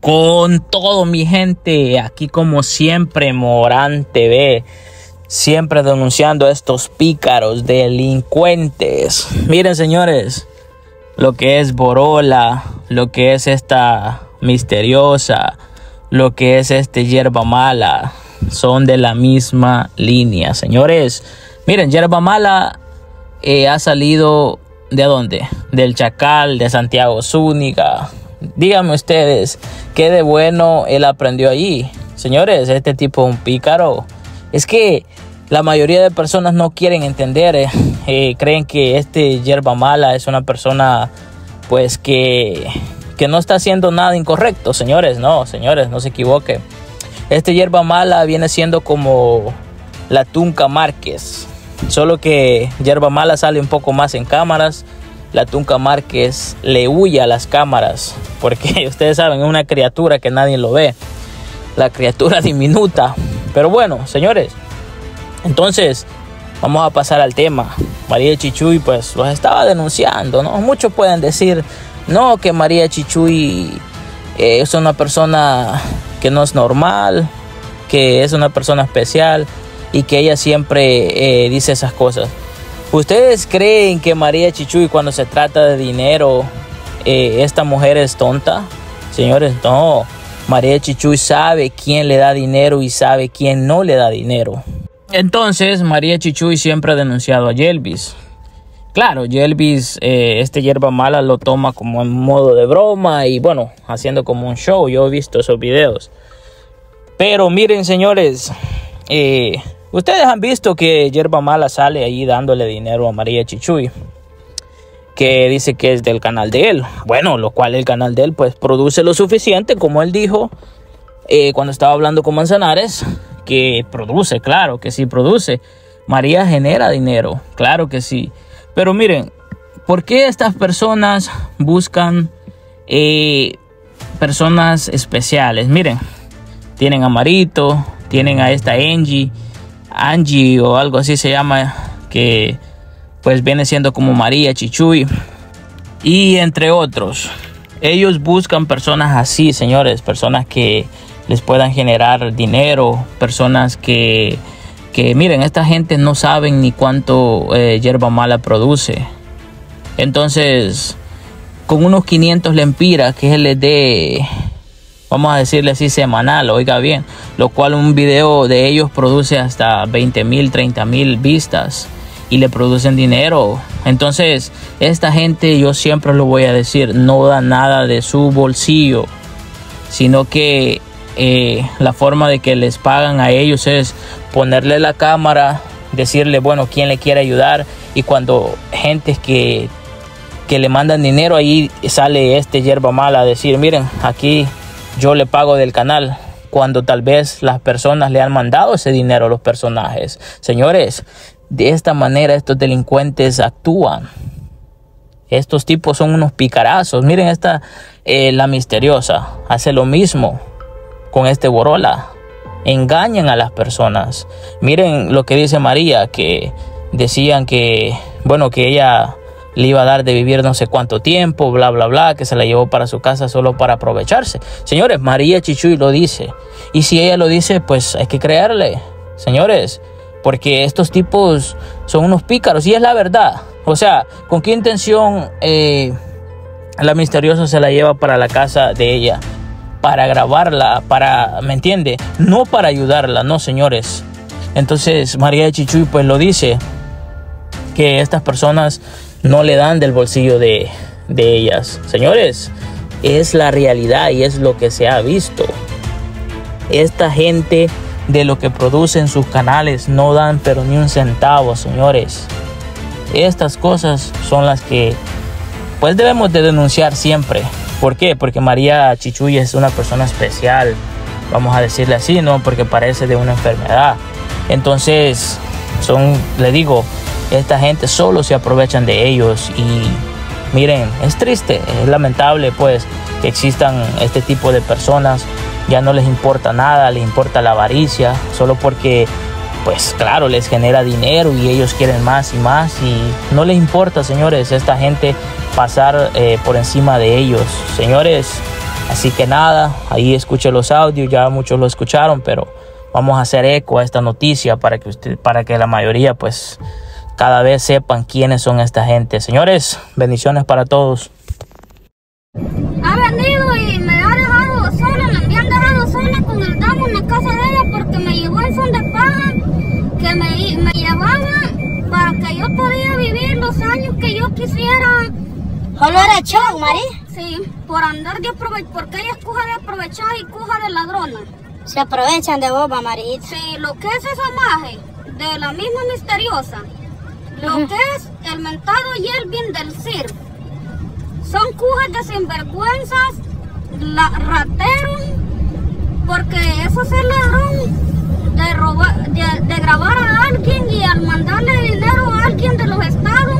Con todo, mi gente, aquí como siempre Morán TV, siempre denunciando a estos pícaros delincuentes. Miren, señores, lo que es Borola, lo que es esta Misteriosa, lo que es Yerba Mala, son de la misma línea, señores. Miren, Yerba Mala ha salido ¿de dónde? Del Chacal, de Santiago Zúñiga. Díganme ustedes, ¿qué de bueno él aprendió allí? Señores, este tipo es un pícaro. Es que la mayoría de personas no quieren entender, creen que Yerba Mala es una persona pues que no está haciendo nada incorrecto. Señores, no se equivoquen. Yerba Mala viene siendo como la Tunca Márquez, solo que Yerba Mala sale un poco más en cámaras. La Tunca Márquez le huye a las cámaras, porque ustedes saben, es una criatura que nadie lo ve, la criatura diminuta. Pero bueno, señores, entonces vamos a pasar al tema. María Chichuy pues los estaba denunciando, ¿no? Muchos pueden decir, no, que María Chichuy es una persona que no es normal, que es una persona especial y que ella siempre dice esas cosas. ¿Ustedes creen que María Chichuy, cuando se trata de dinero, esta mujer es tonta? Señores, no. María Chichuy sabe quién le da dinero y sabe quién no le da dinero. Entonces, María Chichuy siempre ha denunciado a Yelvis. Claro, Yelvis, Yerba Mala lo toma como en modo de broma y bueno, haciendo como un show. Yo he visto esos videos. Pero miren, señores, ustedes han visto que Yerba Mala sale ahí dándole dinero a María Chichuy, que dice que es del canal de él. Bueno, lo cual el canal de él pues produce lo suficiente, como él dijo cuando estaba hablando con Manzanares, que produce, claro que sí produce. María genera dinero, claro que sí. Pero miren, ¿por qué estas personas buscan personas especiales? Miren, tienen a Marito, tienen a esta Angie o algo así se llama, que pues viene siendo como María Chichuy y entre otros. Ellos buscan personas así, señores, personas que les puedan generar dinero, personas que miren, esta gente no saben ni cuánto Yerba Mala produce. Entonces, con unos 500 lempiras que él les dé, vamos a decirle así, semanal, oiga bien, lo cual un video de ellos produce hasta 20,000, 30,000 vistas y le producen dinero. Entonces, esta gente, yo siempre lo voy a decir, no da nada de su bolsillo, sino que la forma de que les pagan a ellos es ponerle la cámara, decirle, bueno, quién le quiere ayudar, y cuando gente que le mandan dinero, ahí sale Yerba Mala a decir, miren, aquí yo le pago del canal, cuando tal vez las personas le han mandado ese dinero a los personajes. Señores, de esta manera estos delincuentes actúan. Estos tipos son unos picarazos. Miren, la Misteriosa hace lo mismo con Borola. Engañan a las personas. Miren lo que dice María, que decían que, bueno, que ella le iba a dar de vivir no sé cuánto tiempo, bla, bla, bla, que se la llevó para su casa solo para aprovecharse. Señores, María Chichuy lo dice. Y si ella lo dice, pues hay que creerle, señores, porque estos tipos son unos pícaros y es la verdad. O sea, ¿con qué intención la Misteriosa se la lleva para la casa de ella? Para grabarla, ¿me entiende? No para ayudarla, no, señores. Entonces María Chichuy pues lo dice, que estas personas no le dan del bolsillo de ellas. Señores, es la realidad y es lo que se ha visto. Esta gente, de lo que produce en sus canales, no dan pero ni un centavo, señores. Estas cosas son las que pues debemos de denunciar siempre. ¿Por qué? Porque María Chichuy es una persona especial, vamos a decirle así, ¿no? Porque parece de una enfermedad. Entonces, le digo, esta gente solo se aprovechan de ellos. Y miren, es triste, es lamentable pues que existan este tipo de personas. Ya no les importa nada, les importa la avaricia, solo porque pues claro, les genera dinero y ellos quieren más y más, y no les importa, señores, esta gente pasar por encima de ellos. Señores, Así que nada, ahí escuché los audios, ya muchos lo escucharon, pero vamos a hacer eco a esta noticia para que la mayoría pues cada vez sepan quiénes son esta gente. Señores, bendiciones para todos. Ha venido y me ha dejado sola, me habían dejado sola con el damo en la casa de ella porque me llevó en son de paja, que me llevaba para que yo podía vivir los años que yo quisiera. ¿Solo era show, María? Sí, por andar de aprovechar, porque ella es cuja de aprovechar y cuja de ladrona. Se aprovechan de vos, Marita. Sí, lo que es esa maje de la misma misteriosa, lo que es el mentado Yelvin del CIR, son cujas de sinvergüenzas, rateros, porque eso es el ladrón de robar, de grabar a alguien y al mandarle dinero a alguien de los estados,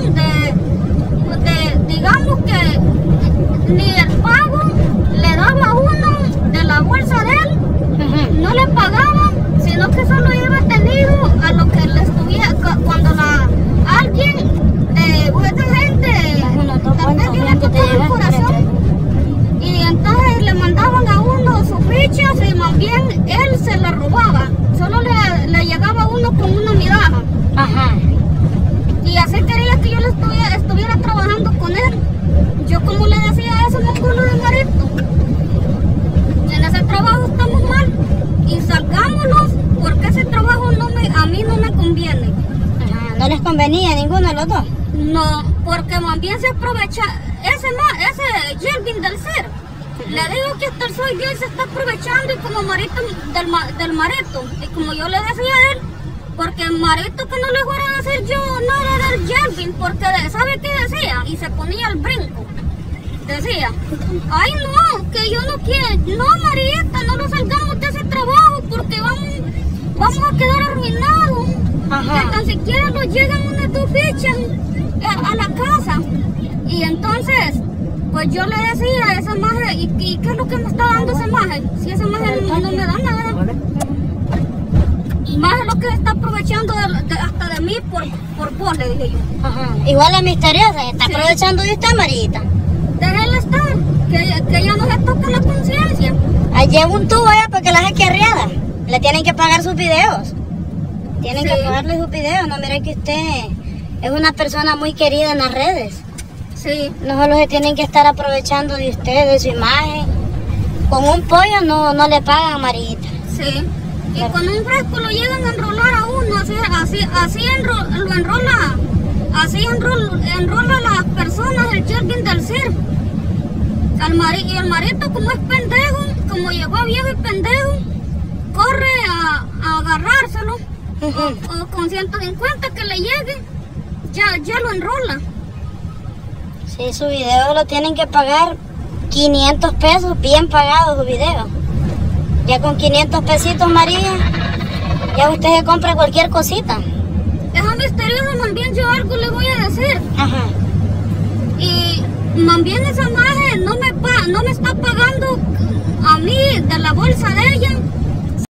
digamos que ni el pago le daba a uno de la bolsa de él, no le pagaban, sino que solo iba tenido a lo que le estuviera, cuando alguien de esa gente tal vez le tocaba el corazón, y entonces le mandaban a uno sus fichas y más bien él se la robaba, solo le llegaba a uno con una mirada. Ajá. Y así quería que yo estuviera trabajando con él. Yo como le decía eso, monstruo de Marito, en ese trabajo estamos mal y salgámonos porque ese trabajo a mí no me conviene. Ajá. ¿No les convenía a ninguno de los dos? No, porque más bien se aprovecha ese Yelvin del CIR. Le digo que hasta el soy Dios se está aprovechando y como Marito del Marito. Y como yo le decía a él, porque el Marito que no le fuera a decir yo nada del Yelvin, porque ¿sabe qué decía? Y se ponía al brinco. Decía, ay no, que yo no quiero, no Marieta, no nos salgamos de ese trabajo porque vamos a quedar arruinados. Ajá. Que tan siquiera nos llegan unas dos fichas a la casa. Y entonces, pues yo le decía a esa maje, ¿y qué es lo que me está dando esa maje? Si esa maje no me da nada. Más lo que está aprovechando hasta de mí por vos, le dije yo. Ajá. Igual la misteriosa, está aprovechando de usted, Marita. Déjela estar, que ella no se toca la conciencia. Ahí lleva un tubo allá para que la deje arreada. Le tienen que pagar sus videos. Tienen que pagarle sus videos. No, mire que usted es una persona muy querida en las redes. Sí. No solo se tienen que estar aprovechando de usted, de su imagen. Con un pollo no le pagan, Marita. Sí. Y con un fresco lo llegan a enrolar a uno, así enrola a las personas del Yelvin del CIR. Y el Marito como es pendejo, como llegó viejo y pendejo, corre a agarrárselo, o con 150 que le llegue, ya lo enrola. Sí, su video lo tienen que pagar 500 pesos, bien pagado su video. Ya con 500 pesitos, María, ya usted se compra cualquier cosita. Esa misteriosa, más bien yo algo le voy a decir. Ajá. Y más bien esa maje no me está pagando a mí de la bolsa de ella